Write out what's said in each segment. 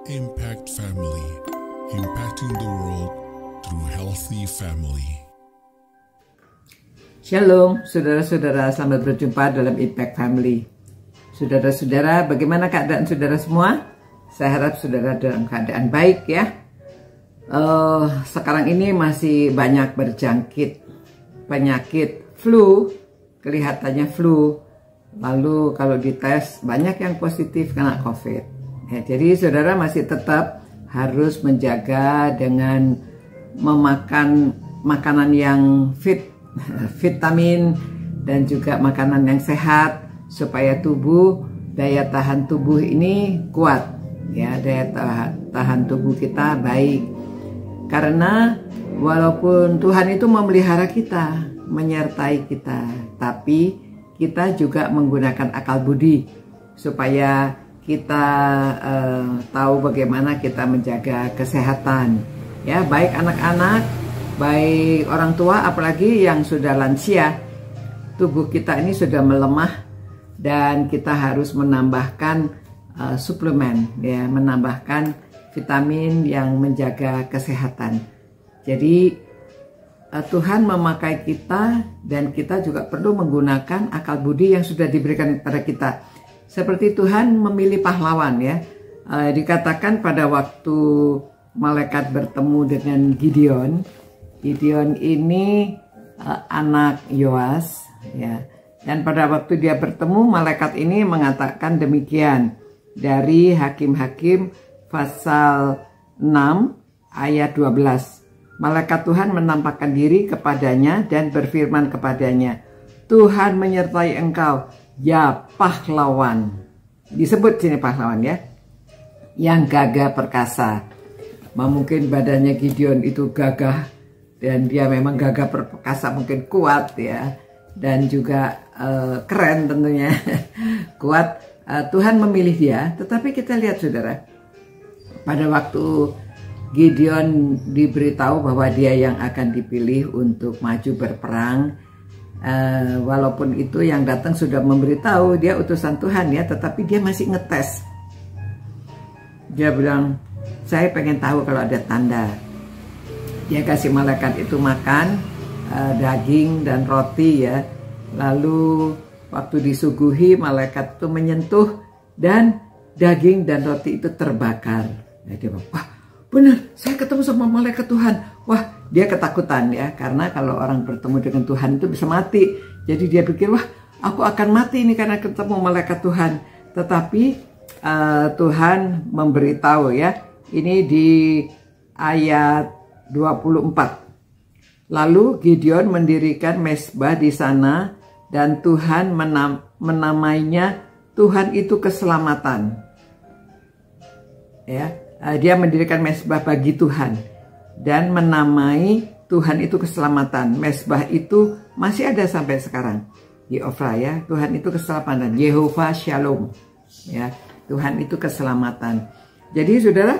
Impact Family, impacting the world through healthy family. Shalom, saudara-saudara, selamat berjumpa dalam Impact Family. Saudara-saudara, bagaimana keadaan saudara semua? Saya harap saudara dalam keadaan baik ya. Sekarang ini masih banyak berjangkit penyakit flu, kelihatannya flu. Lalu kalau dites banyak yang positif kena COVID. Ya, jadi saudara masih tetap harus menjaga dengan memakan makanan yang vitamin dan juga makanan yang sehat supaya daya tahan tubuh ini kuat. Ya, daya tahan tubuh kita baik. Karena walaupun Tuhan itu memelihara kita, menyertai kita, tapi kita juga menggunakan akal budi supaya kita tahu bagaimana kita menjaga kesehatan. Ya, baik anak-anak, baik orang tua, apalagi yang sudah lansia. Tubuh kita ini sudah melemah dan kita harus menambahkan suplemen, ya, menambahkan vitamin yang menjaga kesehatan. Jadi Tuhan memakai kita dan kita juga perlu menggunakan akal budi yang sudah diberikan kepada kita. Seperti Tuhan memilih pahlawan ya. Dikatakan pada waktu malaikat bertemu dengan Gideon. Gideon ini anak Yoas ya. Dan pada waktu dia bertemu, malaikat ini mengatakan demikian. Dari Hakim-Hakim pasal 6 ayat 12. Malaikat Tuhan menampakkan diri kepadanya dan berfirman kepadanya, Tuhan menyertai engkau, ya pahlawan. Disebut sini pahlawan ya, yang gagah perkasa. Mungkin badannya Gideon itu gagah dan dia memang gagah perkasa, mungkin kuat ya, dan juga keren tentunya. Kuat. Tuhan memilih dia. Tetapi kita lihat saudara, pada waktu Gideon diberitahu bahwa dia yang akan dipilih untuk maju berperang, walaupun itu yang datang sudah memberitahu dia utusan Tuhan ya, tetapi dia masih ngetes. Dia bilang, saya pengen tahu kalau ada tanda. Dia kasih malaikat itu makan daging dan roti ya. Lalu waktu disuguhi, malaikat itu menyentuh dan daging dan roti itu terbakar. Nah, dia bilang, wah benar, saya ketemu sama malaikat Tuhan. Wah, dia ketakutan ya, karena kalau orang bertemu dengan Tuhan itu bisa mati. Jadi dia pikir, wah aku akan mati ini karena ketemu malaikat Tuhan. Tetapi Tuhan memberitahu ya, ini di ayat 24. Lalu Gideon mendirikan mezbah di sana dan Tuhan menamainya Tuhan itu keselamatan. Ya. Dia mendirikan mezbah bagi Tuhan dan menamai Tuhan itu keselamatan. Mezbah itu masih ada sampai sekarang di Ofra ya. Tuhan itu keselamatan, Yehovah Shalom ya. Tuhan itu keselamatan. Jadi saudara,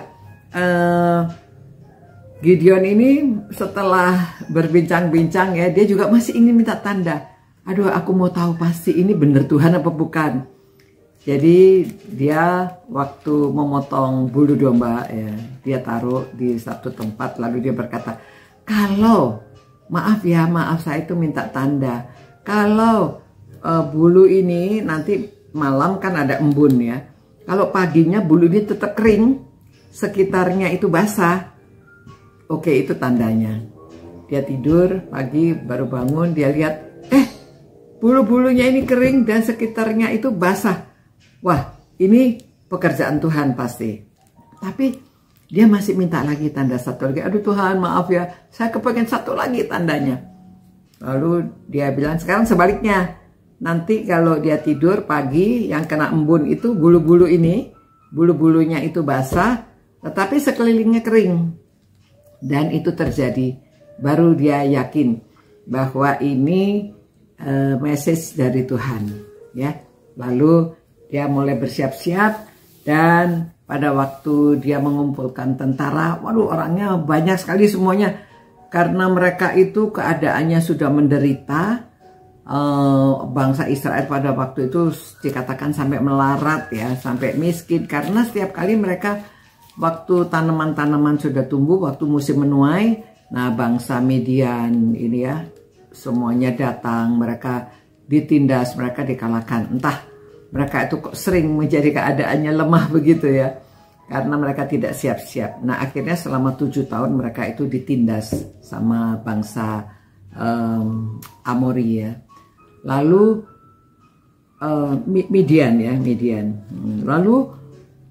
Gideon ini setelah berbincang-bincang ya, dia juga masih ingin minta tanda. Aduh, aku mau tahu pasti ini benar Tuhan apa bukan. Jadi dia waktu memotong bulu domba ya, dia taruh di satu tempat, lalu dia berkata, kalau maaf saya itu minta tanda, kalau bulu ini nanti malam kan ada embun ya, kalau paginya bulu ini tetap kering, sekitarnya itu basah, oke itu tandanya. Dia tidur pagi baru bangun, dia lihat bulu-bulunya ini kering dan sekitarnya itu basah. Wah, ini pekerjaan Tuhan pasti. Tapi dia masih minta lagi tanda satu lagi. Aduh Tuhan, maaf ya, saya kepengen satu lagi tandanya. Lalu dia bilang, sekarang sebaliknya. Nanti kalau dia tidur pagi, yang kena embun itu bulu-bulu ini, bulu-bulunya itu basah, tetapi sekelilingnya kering. Dan itu terjadi. Baru dia yakin bahwa ini message dari Tuhan. Ya, lalu dia mulai bersiap-siap dan pada waktu dia mengumpulkan tentara, waduh orangnya banyak sekali semuanya. Karena mereka itu keadaannya sudah menderita, bangsa Israel pada waktu itu dikatakan sampai melarat ya, sampai miskin. Karena setiap kali mereka waktu tanaman-tanaman sudah tumbuh, waktu musim menuai, nah bangsa Midian ini ya, semuanya datang, mereka ditindas, mereka dikalahkan. Entah mereka itu kok sering menjadi keadaannya lemah begitu ya, karena mereka tidak siap-siap. Nah akhirnya selama 7 tahun mereka itu ditindas sama bangsa Amori ya. Lalu Midian. Lalu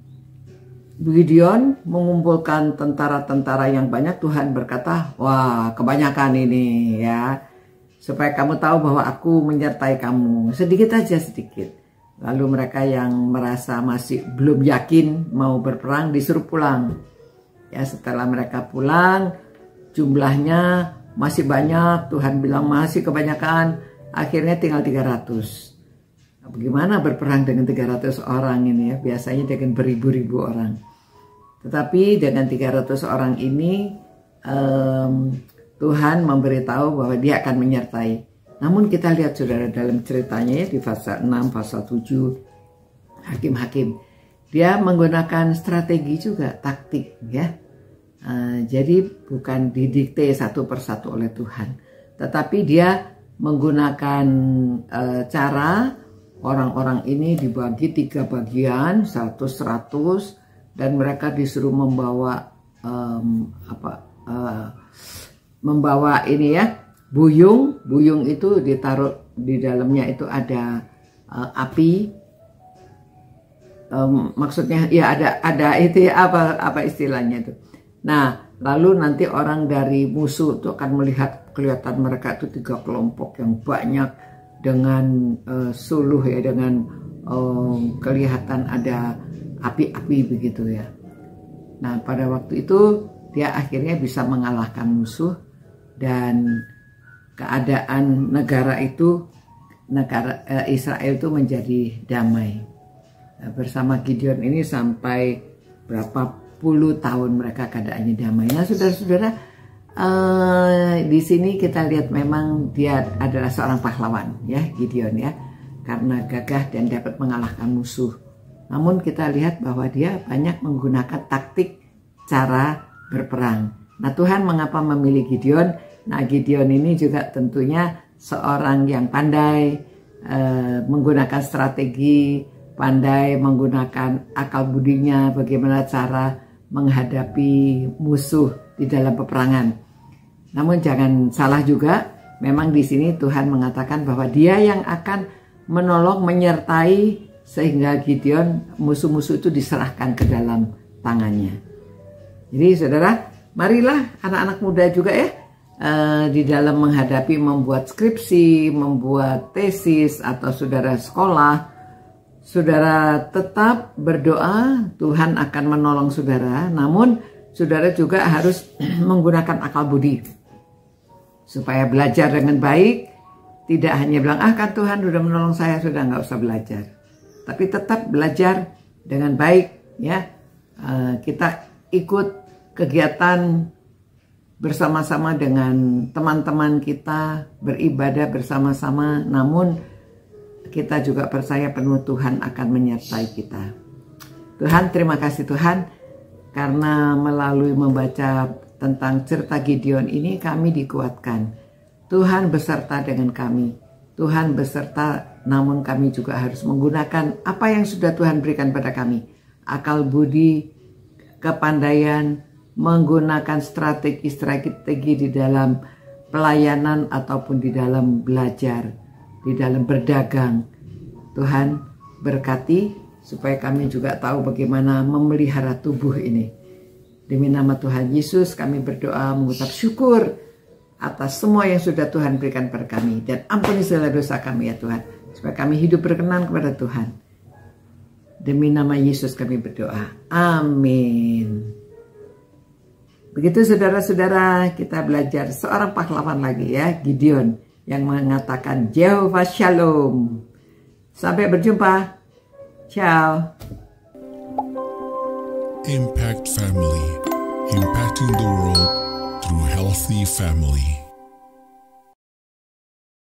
Gideon mengumpulkan tentara-tentara yang banyak. Tuhan berkata, wah kebanyakan ini ya, supaya kamu tahu bahwa aku menyertai kamu. Sedikit aja, sedikit. Lalu mereka yang merasa masih belum yakin mau berperang disuruh pulang. Ya, setelah mereka pulang, jumlahnya masih banyak. Tuhan bilang masih kebanyakan. Akhirnya tinggal 300. Bagaimana berperang dengan 300 orang ini ya? Biasanya dengan beribu-ribu orang. Tetapi dengan 300 orang ini Tuhan memberitahu bahwa dia akan menyertai. Namun kita lihat saudara dalam ceritanya ya, di pasal 6, pasal 7 Hakim-Hakim. Dia menggunakan strategi juga, taktik ya. Jadi bukan didikte satu persatu oleh Tuhan. Tetapi dia menggunakan cara orang-orang ini dibagi 3 bagian, 100, dan mereka disuruh membawa membawa ini ya, buyung. Buyung itu ditaruh di dalamnya itu ada api. Maksudnya ya ada itu ya, apa istilahnya itu. Nah, lalu nanti orang dari musuh itu akan melihat, kelihatan mereka itu 3 kelompok yang banyak dengan suluh ya, dengan kelihatan ada api-api begitu ya. Nah pada waktu itu dia akhirnya bisa mengalahkan musuh dan keadaan negara Israel itu menjadi damai. Nah, bersama Gideon ini sampai berapa puluh tahun mereka keadaannya damai. Nah saudara-saudara, di sini kita lihat memang dia adalah seorang pahlawan ya, Gideon ya, karena gagah dan dapat mengalahkan musuh. Namun kita lihat bahwa dia banyak menggunakan taktik cara berperang. Nah Tuhan mengapa memilih Gideon? Nah Gideon ini juga tentunya seorang yang pandai menggunakan strategi, pandai menggunakan akal budinya bagaimana cara menghadapi musuh di dalam peperangan. Namun jangan salah juga, memang di sini Tuhan mengatakan bahwa dia yang akan menolong, menyertai, sehingga Gideon, musuh-musuh itu diserahkan ke dalam tangannya. Jadi saudara, marilah anak-anak muda juga ya, di dalam menghadapi membuat skripsi, membuat tesis, atau saudara sekolah, saudara tetap berdoa, Tuhan akan menolong saudara. Namun saudara juga harus menggunakan akal budi supaya belajar dengan baik. Tidak hanya bilang, kan Tuhan sudah menolong saya, sudah nggak usah belajar. Tapi tetap belajar dengan baik ya. Kita ikut kegiatan bersama-sama dengan teman-teman kita, beribadah bersama-sama. Namun kita juga percaya penuh Tuhan akan menyertai kita. Tuhan, terima kasih Tuhan, karena melalui membaca tentang cerita Gideon ini kami dikuatkan. Tuhan beserta dengan kami. Tuhan beserta, namun kami juga harus menggunakan apa yang sudah Tuhan berikan pada kami. Akal budi, kepandaian, menggunakan strategi-strategi di dalam pelayanan ataupun di dalam belajar, di dalam berdagang. Tuhan berkati supaya kami juga tahu bagaimana memelihara tubuh ini. Demi nama Tuhan Yesus kami berdoa mengucap syukur atas semua yang sudah Tuhan berikan kepada kami. Dan ampuni segala dosa kami ya Tuhan, supaya kami hidup berkenan kepada Tuhan. Demi nama Yesus kami berdoa. Amin. Begitu saudara-saudara, kita belajar seorang pahlawan lagi ya, Gideon, yang mengatakan Jehovah Shalom. Sampai berjumpa. Ciao. Impact Family, impacting the world through healthy family.